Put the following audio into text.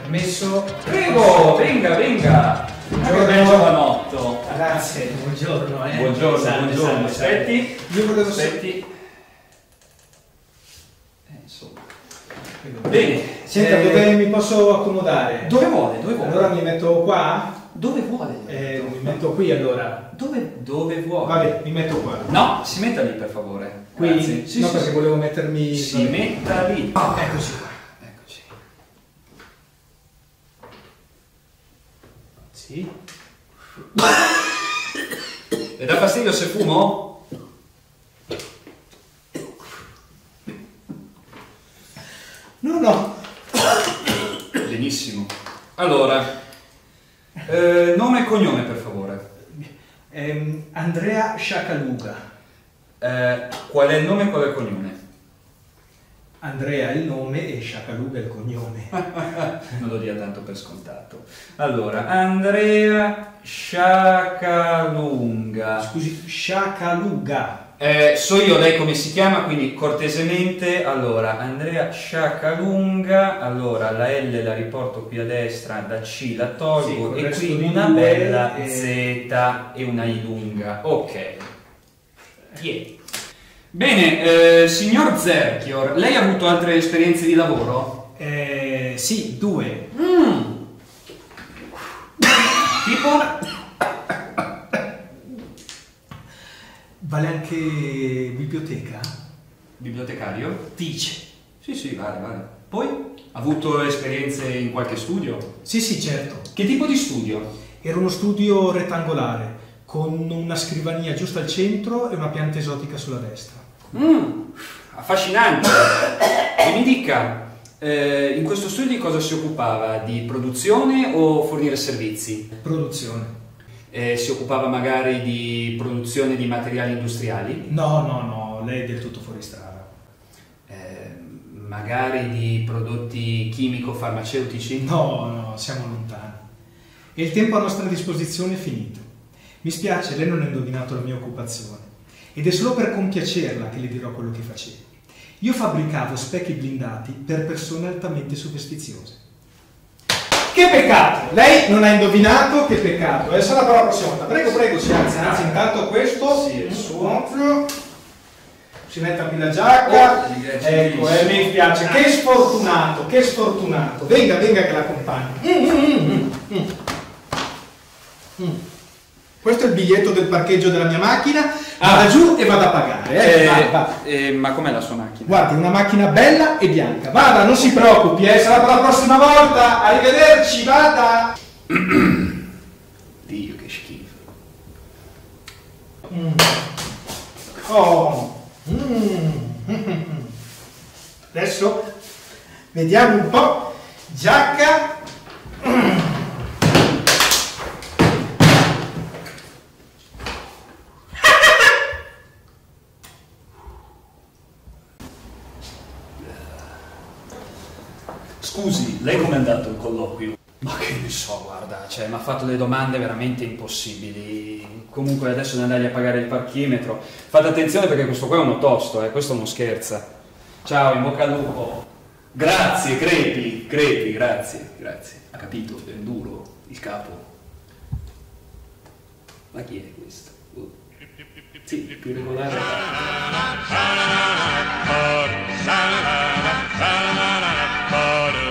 Messo. Prego, venga, venga. Che bel giovanotto. Grazie, buongiorno. Buongiorno, Salve, buongiorno. salve, salve. Aspetti. Io volevo Aspetti. Insomma. Bene. Senta, dove mi posso accomodare? Dove vuole? Dove vuole? Allora mi metto qua? Dove vuole? Mi metto qui allora. Dove vuole? Vabbè, mi metto qua. No, si metta lì per favore. Qui? Grazie. Sì, no, sì, perché sì. volevo mettermi... Si metta lì. Eccoci qua. Eccoci. Sì. Le dà fastidio se fumo? No. Benissimo. Allora, nome e cognome per favore. Andrea Sciacaluga. Qual è il nome e qual è il cognome? Andrea è il nome e Sciacaluga è il cognome. Non lo dia tanto per scontato. Allora, Andrea Sciacalunga. Scusi, Sciacaluga. So io lei come si chiama, quindi cortesemente, allora, Andrea Sciacalunga, allora la L la riporto qui a destra, da C la tolgo Sì, e resto qui di una due bella e- Z e una I lunga. Ok. Tieni. Bene, signor Zerchior, lei ha avuto altre esperienze di lavoro? Sì, 2. Tipo? Vale anche biblioteca? Bibliotecario? Dice. Sì, sì, vale. Poi? Ha avuto esperienze in qualche studio? Sì, certo. Che tipo di studio? Era uno studio rettangolare, con una scrivania giusto al centro e una pianta esotica sulla destra. Affascinante. E mi dica, in questo studio di cosa si occupava? Di produzione o fornire servizi? Produzione. Si occupava magari di produzione di materiali industriali? No, lei è del tutto fuori strada. Magari di prodotti chimico-farmaceutici? No, siamo lontani. E il tempo a nostra disposizione è finito. Mi spiace, lei non ha indovinato la mia occupazione. Ed è solo per compiacerla che le dirò quello che facevo. Io fabbricavo specchi blindati per persone altamente superstiziose. Che peccato! Lei non ha indovinato, che peccato. Sarà per la prossima volta. Prego, si alzi. Anzi, intanto questo Sì, è il suo. Si metta qui la giacca. Ecco, mi spiace. Che sfortunato. Venga che l'accompagno. Questo è il biglietto del parcheggio della mia macchina. Vada giù e vada a pagare. Va. Ma com'è la sua macchina? Guardi, una macchina bella e bianca. Vada, non si preoccupi, sarà per la prossima volta. Arrivederci, vada. Dio, che schifo. Adesso vediamo un po'. Giacca. Scusi, lei com'è andato il colloquio? Ma che ne so, guarda, mi ha fatto delle domande veramente impossibili. Comunque adesso devo andargli a pagare il parchimetro. Fate attenzione perché questo qua è uno tosto, questo non scherza. Ciao, in bocca al lupo. Grazie, crepi, grazie. Ha capito, è duro il capo. Ma chi è questo? Sì, più regolare.